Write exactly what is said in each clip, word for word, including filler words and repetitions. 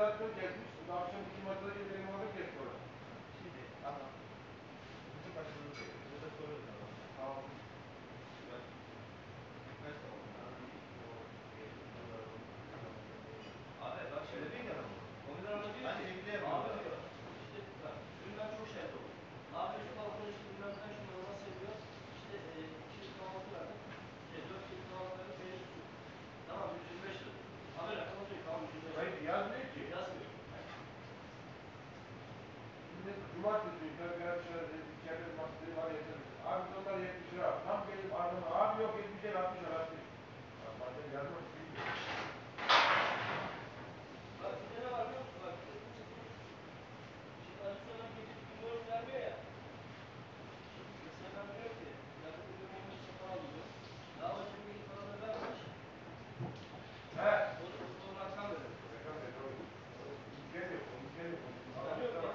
kanalizasyon kesmiş. Bu da akşam iki masada benim orada kesti orası. Şimdi adam bizim başımızı koyuyor. Biz de soruyoruz adamı. Tamam. Ben kaç tamam. Abi bak şimdi Öyle değil ki adam bu. komiden diyor Hani ki evli yapıyor. abi diyor işte bak dünden çok şahit oldum. Abi şu balkona işte bilmem kaç numara nasıl yapıyor. İşte e, iki litre altı verdim. Şey dört litre altı verdim. Benim su. Tamam yüz yirmi beş lira. Abi rakam diyor tamam yüz yirmi beş lira. Hayır yazmıyor ki. Yazmıyor. Şimdi cumartesi yukarı biraz dışarı içeride masayı var yatırmış. Abi onlar yetmiş lira. Tam gelip ardına abi yok yetmiş lira altmış lira altmış. Zaten yazmaz bilmiyor. Bak bir de ne var biliyor musun? Bak bir de kimse konuşmuyor. Şimdi adisyonel geçip bin dört vermiyor ya. Mesela ben diyorum ki yakın bir dönemin için para alıyor. Daha önce bir paraları vermemiş. He. O da o rakam veriyor. Reklam dedi o. O imkan yok. O imkan yok. İmkan yok ya.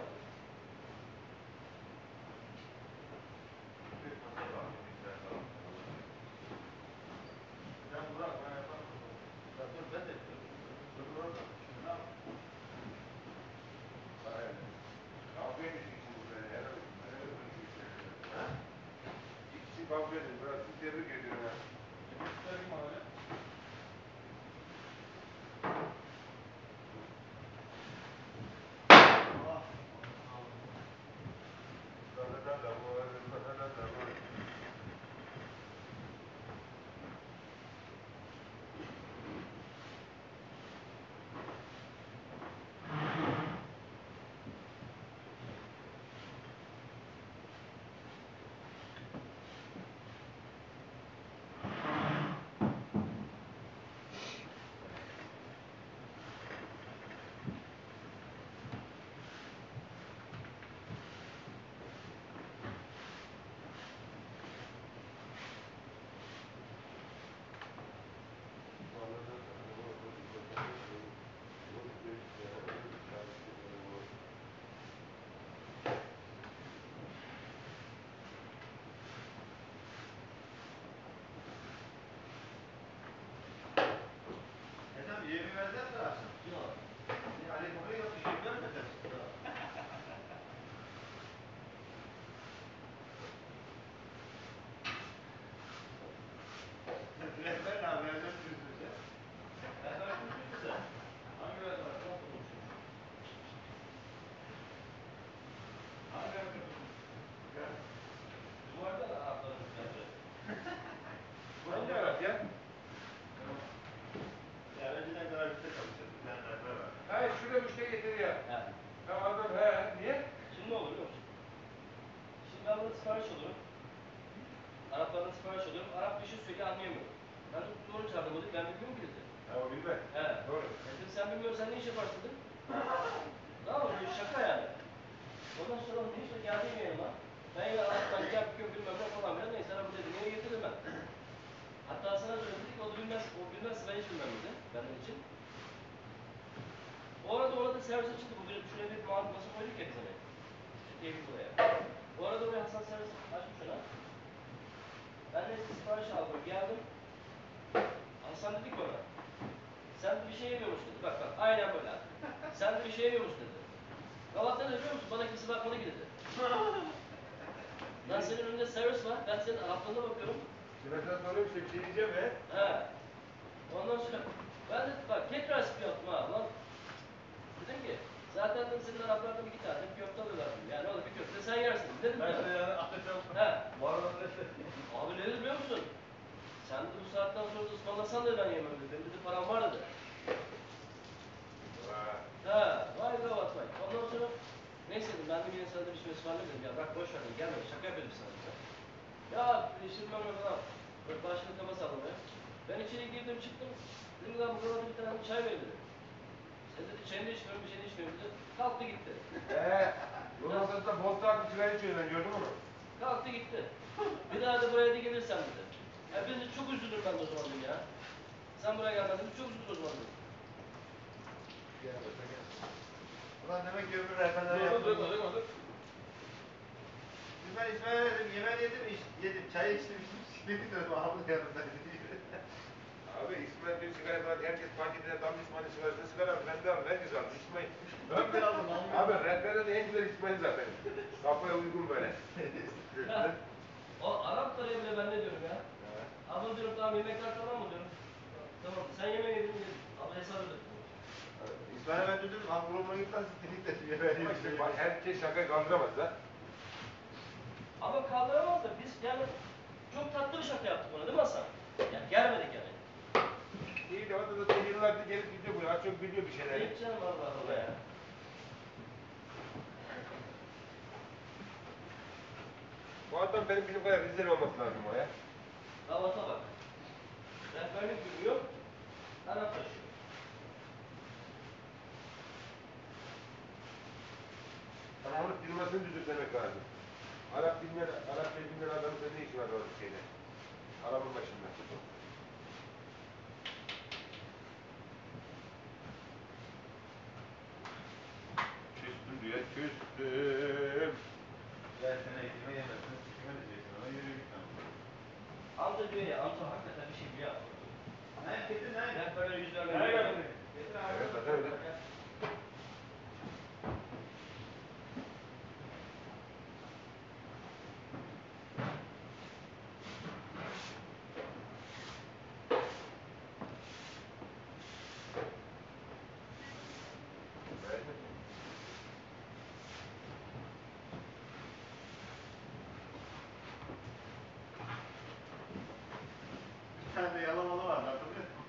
Bir masa var. Bizler falan. Sen Burak ben yaparım. Ya dur ben de yapıyorum. Dur orada. Şimdi ne yap? Hayır. Kavga edeceksin burada. Herhalde. Herhalde konuşuyorsun. Ha? İkisi kavga edin. Biraz tebrik ediyorum ya. Göstereyim abi. Ah. Da da da da bu da da da da bu. Efendim yemeği verdiler mi akşam? Yok. Niye Ali Baba'yı yok bir şey görmediler. Yok. Rehber ne abi? Rehber sürüsün sen. Rehber konuşuyorsun sen. Hangi rehber? Nasıl konuşuyorsun? Hangi rehber sürüsün? Ya. Bizim orada da Arapların rehberi. Hangi Arap ya? Ya önceden garajda çalışıyordum. Bir tane rehber var. Hayır şurada müşteri getir ya. He. Ya adam he. Niye? Şimdi ne olur biliyor musun? Şimdi ben burada sipariş alıyorum. Araplardan sipariş alıyorum. Arap bir şey söylüyor anlayamıyorum. Ben de doğru çağırdım dedim. Ben bilmiyorum ki dedi. Ha o bilmez. He. Doğru. Dedim sen bilmiyorsan sen ne iş yaparsın dedim. Tamam mı? Böyle şaka yani. Ondan sonra o işte geldiğim yanıma. Ben yine Arap'tan yapıyor bilmem ne falan filan. Neyse Arap'ı dedim. Yine getirdim ben. Hatta sana söyledi dedik o da bilmez. O bilmez ben hiç bilmem dedi. Benim için. O arada orada servis açıldı. Bu bir şuraya bir muhabbet masa koyduk ya biz hani. Şu teybi buraya. O arada oraya Hasan servis açmış ona. Ben de sipariş aldım. Geldim. Hasan dedi ki ona. Sen de bir şey yemiyormuş dedi. Bak bak aynen böyle. Sen de bir şey yemiyormuş dedi. Galat ne dedi biliyor musun? Bana kimse bakmadı ki dedi. Lan senin önünde servis var. Ben senin Araplarına bakıyorum. Şimdi ben sana soruyorum işte bir şey diyeceğim he. He. Ondan sonra ben de bak tekrar spil yaptım ha. Lan dedim ki zaten dedim senin Araplardan iki tane köfte alıyorlar dedim. Yani o da bir köfte sen yersin dedim. Ben Yani. de yani atacağım. He. Var olan neyse. Abi ne dedi biliyor musun? Sen de bu saatten sonra da ısmarlasan da ben yemem dedi. Benim dedi param var dedi. Vay. He. Vay gavat vay. Ondan sonra neyse dedim ben de yine sana da bir şey ısmarlayayım dedim. Ya bırak boş ver dedim. Gelme şaka yapıyordum sana dedim. Ya işim var mı falan. Böyle başını kaba sallamaya. Ben içeri girdim çıktım. Dedim lan bu kadar bir tane çay ver dedi. Sen dedi çayını da içmiyorum bir şey de içmiyorum dedi. Kalktı gitti. Eee. Yolun ortasında bol takip sigara içiyor ben gördün mü? Kalktı gitti. Bir daha da buraya da gelirsen dedi. Ya biz de çok üzülürüm ben de o zaman dedim ya. Sen buraya gelmedin çok üzülür o zaman dedim. Gel öte gel. Ulan demek ki öbür rehberler Dur yaptı. dur dur dur dur. Şimdi ben İsmail'e dedim yemeğini yedim iç, yedim. Çay içtim içtim. Şimdi dedim abi yanındaydı. Abi İsmail bir sigara sigara falan herkes paketine damla İsmail'in sigarasını sigara aldı. Ben de aldım. Herkes aldı. İsmail. Ben de aldım. Abi rehberde de en güzel İsmail zaten. Kafaya uygun böyle. Ya, o Arap karıya bile ben ne diyorum ya? Abla diyorum tamam yemekler tamam mı diyorum. Tamam sen yemeği yedin mi yedin. Abla hesap ödedim. İsmail'e ben de dedim, Ankara'ma gitmezsin, dedik de yemeğe Ama işte yedik. herkes şaka kaldıramaz da. Ama kaldıramaz da biz yani çok tatlı bir şaka yaptık ona değil mi Hasan? Yani gelmedik yani. İyi de o da zaten yıllardır gelip gidiyor buraya. Az çok biliyor bir şeyleri. Ne canım Allah Allah ya. Bu adam benim bizim kadar Rizeli olması lazım o ya. Davata bak. Rehberlik bilmiyor. Arap taşıyor. Ama onun firmasını düzenlemek lazım. Arap bilmeyen, Arapça bilmeyen adamın ne işi var orada şeyde? Arabın başında. Küstüm diyor, küstüm. Ben seni eğitime yemezsin, sikime diyeceksin, ona yürü git lan. Amca diyor ya, amca hakikaten bir şey biliyor. Ne getir ne? Rehberlere yüz vermeyi Nereye biliyor. getir? Getir abi. Evet, zaten öyle. Bir tane de yalamalı var, hatırlıyor musun?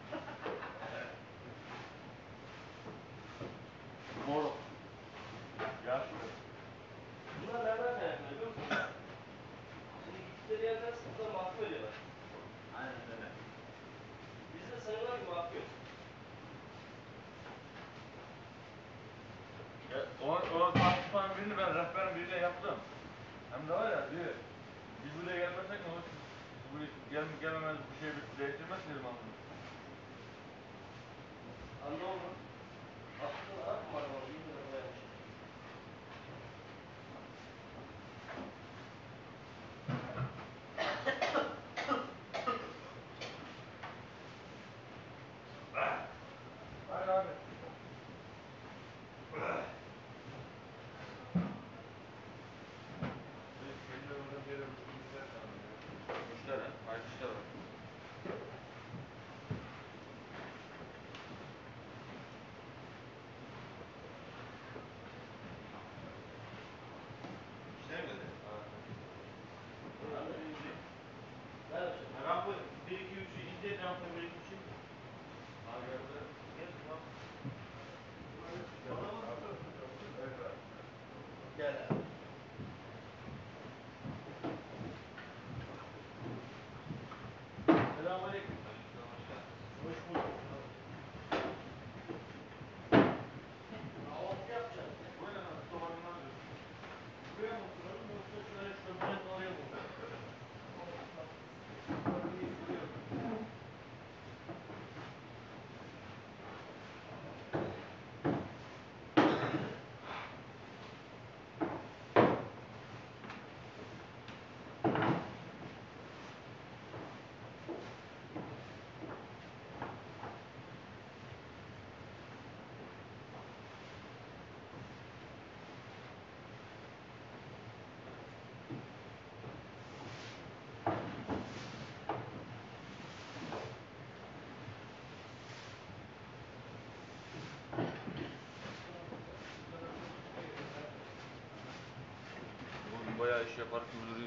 Moro. Yaşlı. Bunlar nereden kaynaklanıyor biliyor musun? Şimdi gittikleri yerden sıkıntıda mahkum ediyorlar. Aynen öyle. Bizde sanıyorlar ki mahkum. Ya, o, o tartışmanın birini ben rehberin biriyle yaptım. Hem de var ya diyor, biz buraya gelmesek ne olur? Biz buraya gel, gelmemez bu şeyi değiştirmez ki dedim anladım. Anne oldu. Aslında Arap mı var bana? yüz lira koyarmış. Hadi abi. Müşter ha, hayırlı işler var. İşte mi dedi? Anne. Nerede çalışıyorsun? Rampı bir iki üçü indir, rampı bir iki üçü. Abi yarıda gel tamam. Gel abi. Selamünaleyküm. Aleykümselam, hoş geldiniz. Hoş bulduk. Kahvaltı yapacağız. Buyurun abi, sobanından diyorsun. Buraya mı oturalım yoksa şöyle şöyle oraya mı oturalım? Bugün bayağı iş yapar gibi duruyor.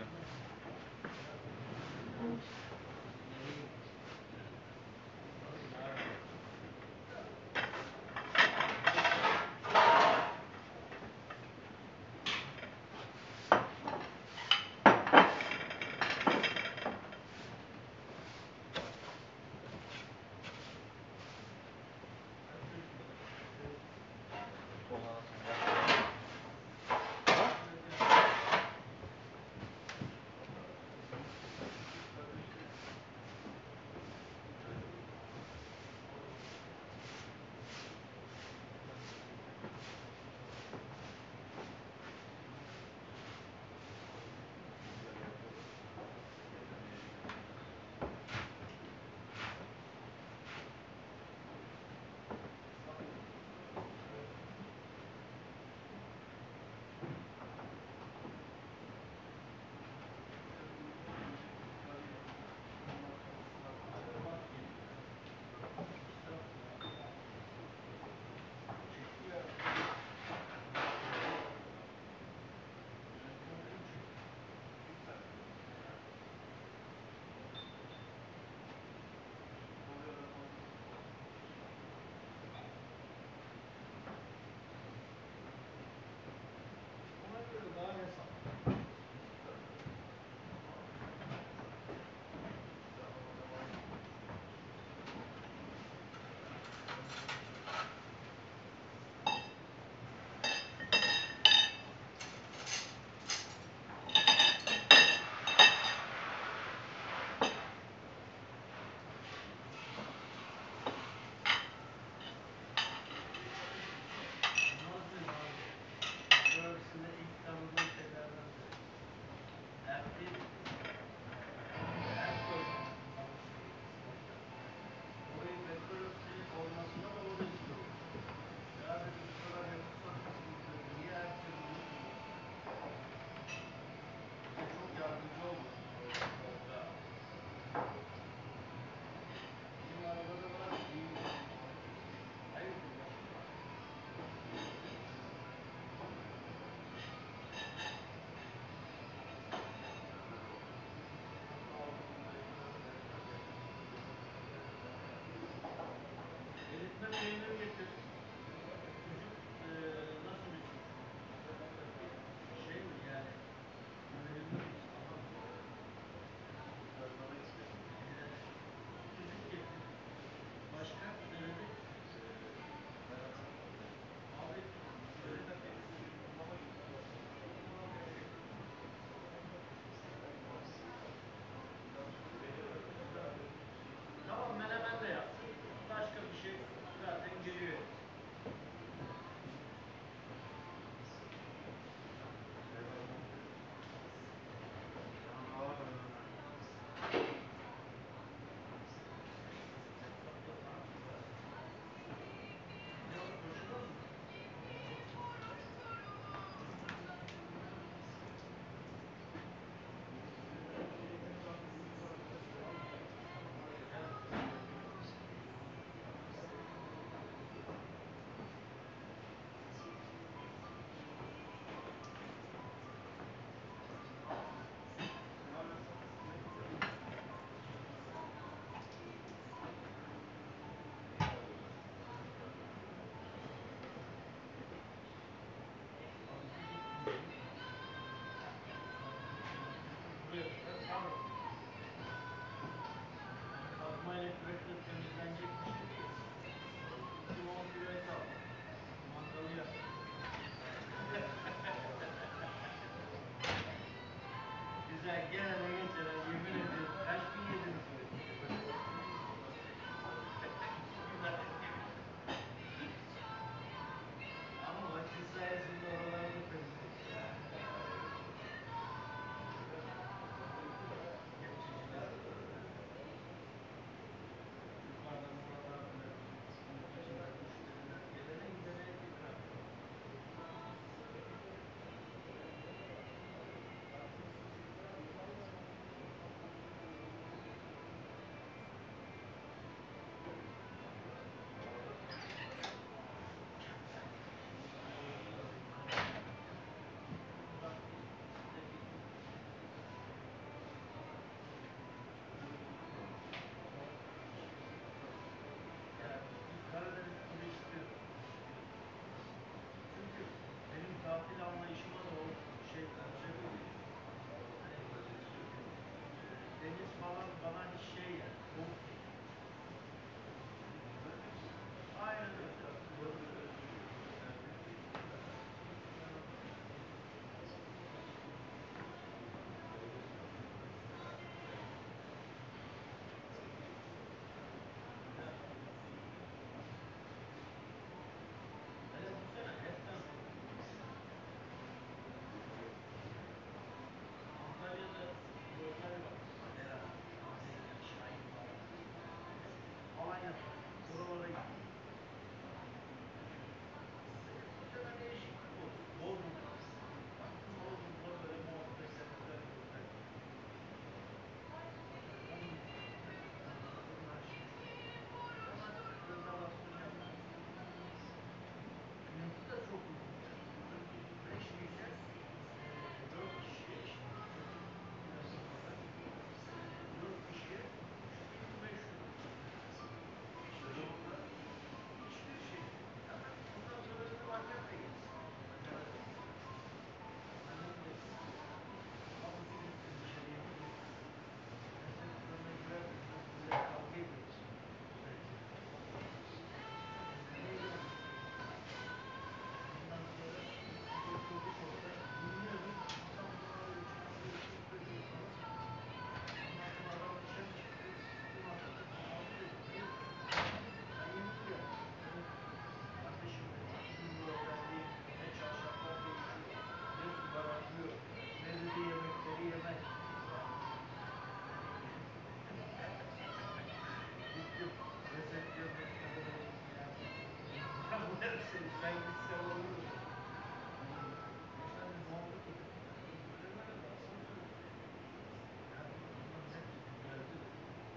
sen, sen gitsen olur mu? Efendim ne oldu ki? Böyle böyle baksana. Yani bunların hepsi düzeldi de.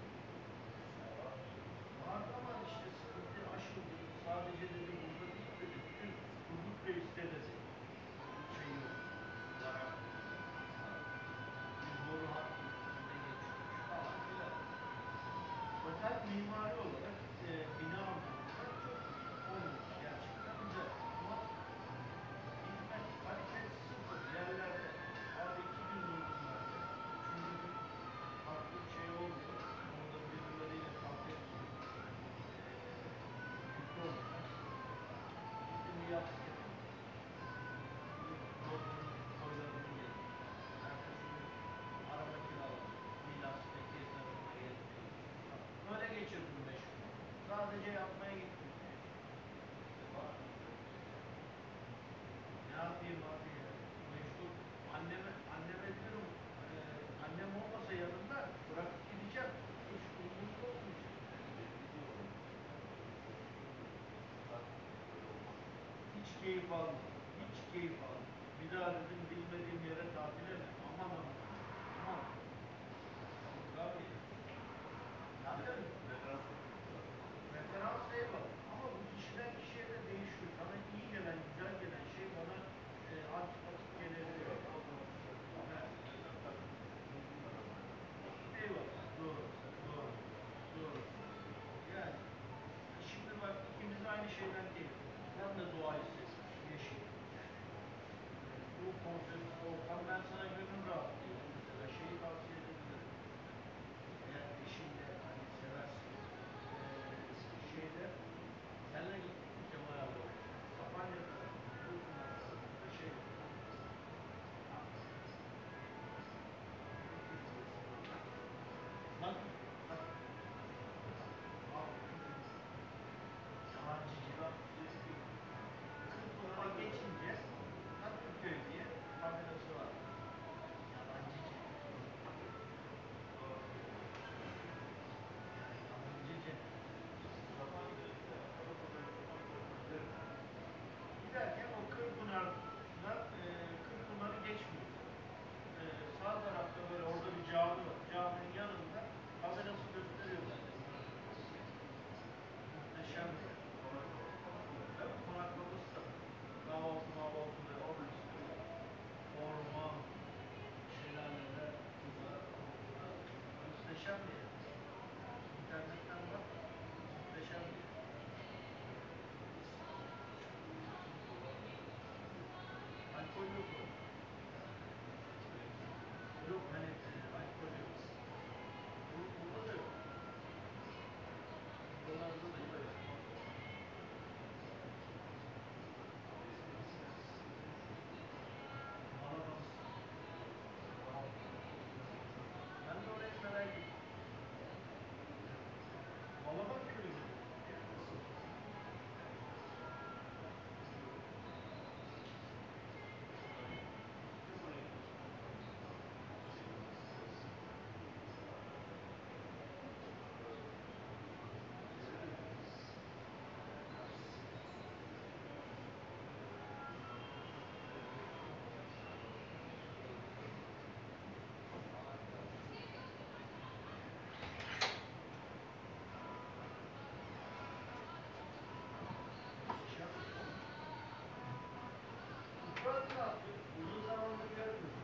Vardı ama işte sıkıntı aşıldı. Sadece dedi burada değil dedi. Bütün Turgut Reis'te dedi. Şey yok. Varak yok. Bir boru hattı önde geçiyormuş falan filan. Otel mimari olarak, e, bina anlamında çok olmuş. Gerçekten güzel. Ama hizmet, kalite sıfır yerlerde. Abi iki gün durdum ben de. Üçüncü gün farklı bir şey olmuyor. Orada birbirleriyle kavga ettiler. Eee birlikte oldular. Gittim bir yastık getirdim. Gidip Bodrum'un boylarını yedim. Ertesi gün araba kiraladım. Milas'ta Kezler'e gelip çalıştım. Böyle geçirdim beş gün. Sadece yapmaya gittim. Ne yapayım abi ya? Mecbur. Anneme, anneme diyorum, e, annem olmasa yanımda bırakıp gideceğim. Hiç umurumda olmayacak. Hiç keyif almadım. Hiç keyif almadım. Bir daha dedim bilmediğim yere tatile mi? Aman aman. Aman. Abi. Zaten referans eyvallah. Ama bu kişiden kişiye de değişiyor. Sana iyi gelen, güzel gelen şey bana e, antipatik gelebiliyor. Evet. Eyvallah. Doğru. Doğru. Doğru. Yani şimdi bak ikimiz de aynı şeyden keyif alıyoruz. Ben de doğayı seviyorum. Yeşil. Bu konsept ortam ben sana gönül rahatlığıyla mesela şeyi tavsiye edebilirim. Eğer eşin de hani seversin. Ee, şeyde senle gittik mi Kemal abi oraya? Sapanca tarafında, Kırkpınar tarafında şey var. Nakit, nakit. Abi nakit. Yalancıcı. Kırkpınar'a geçince Nakırköy diye tabelası var. Yalancıcı. Yani yalancıcı. Giderken o Kırkpınar'dan e, Kırkpınar'ı geçmiyor. E, sağ tarafta böyle orada bir cami var. Caminin yanında tabelası gösteriyor zaten. Muhteşem bir yer. Tabii konaklaması da var. Kahvaltı mahvaltı da yapıyorsun. Orman, şelaleler, burada, orada. Muhteşem bir yer. İnternetten bak. Muhteşem bir yer. Alkol yok orada. Yok hani e, alkol yok. Bu, burada da yok. Buralarda da yok. Malabalısı. Ben de orayı merak ettim. Balaban köyü mü? Muhteşem bir yer. Fırat ne yaptı? Uzun zamandır görmüyorum.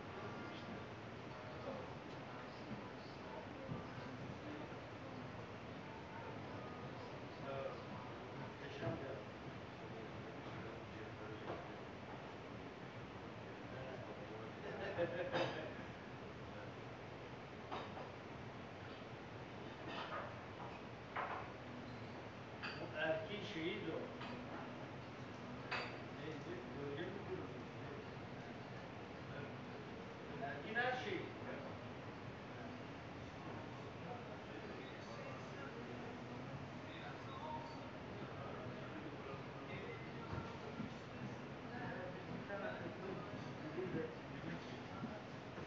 Muhteşem bir yer. O erkin şeyiydi o. Neydi? Bölge müdürü müydü? Neydi? Evet. Erkin her şeyi. Ya biz bir tane kızın biriyle yemek yedik.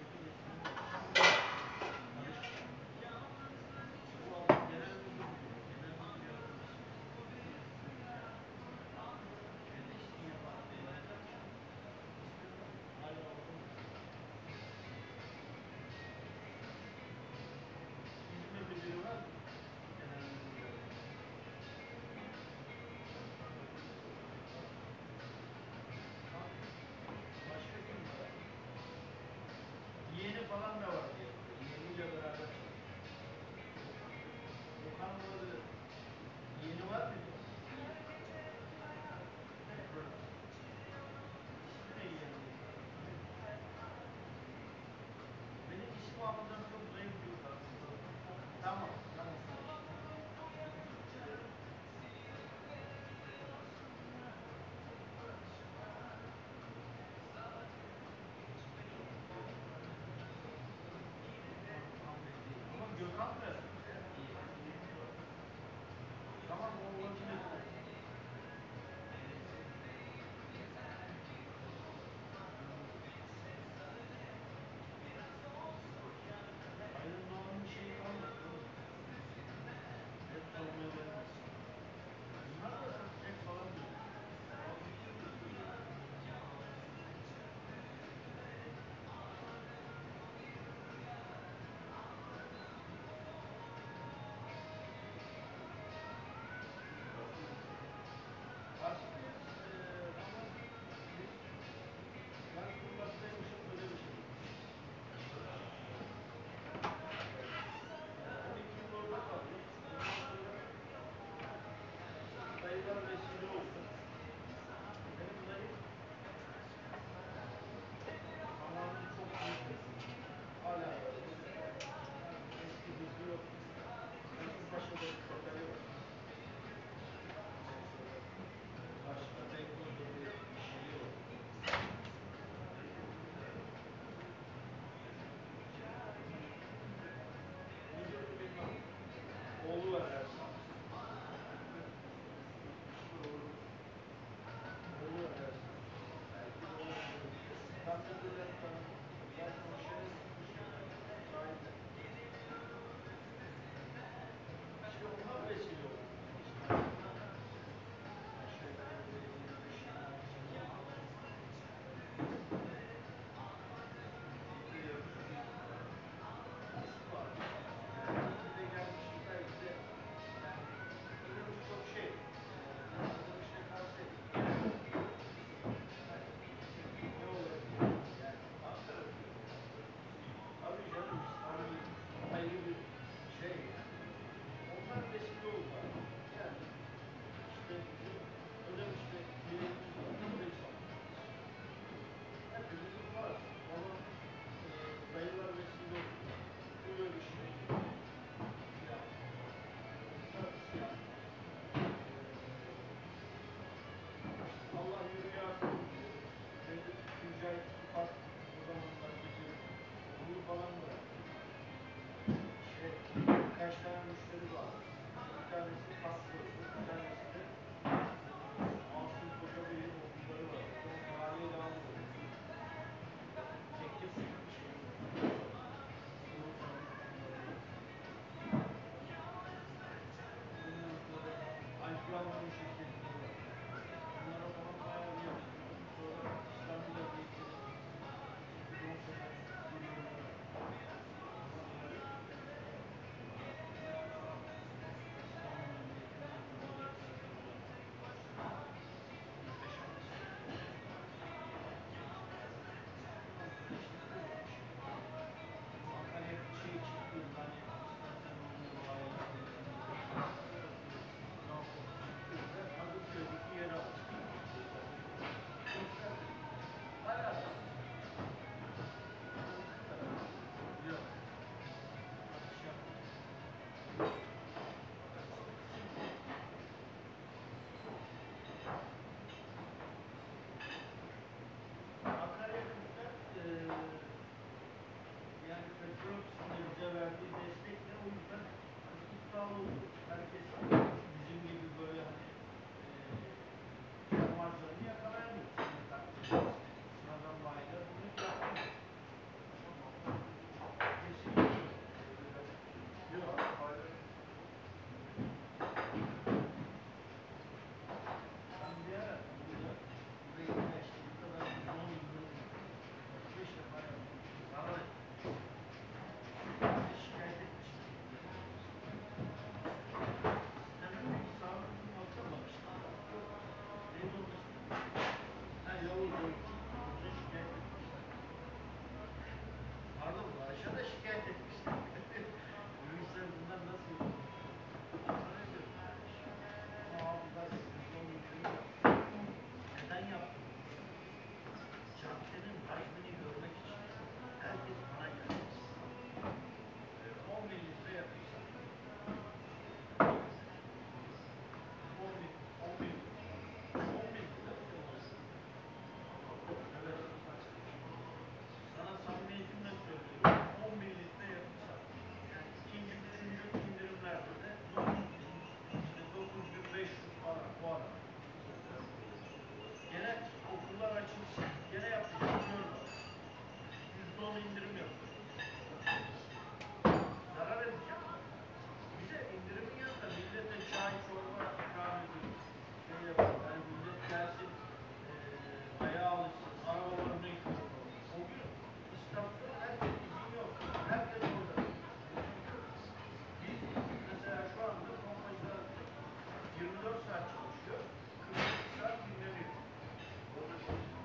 saat çalışıyor. kırk saat dinleniyor. Orada çalışıyor.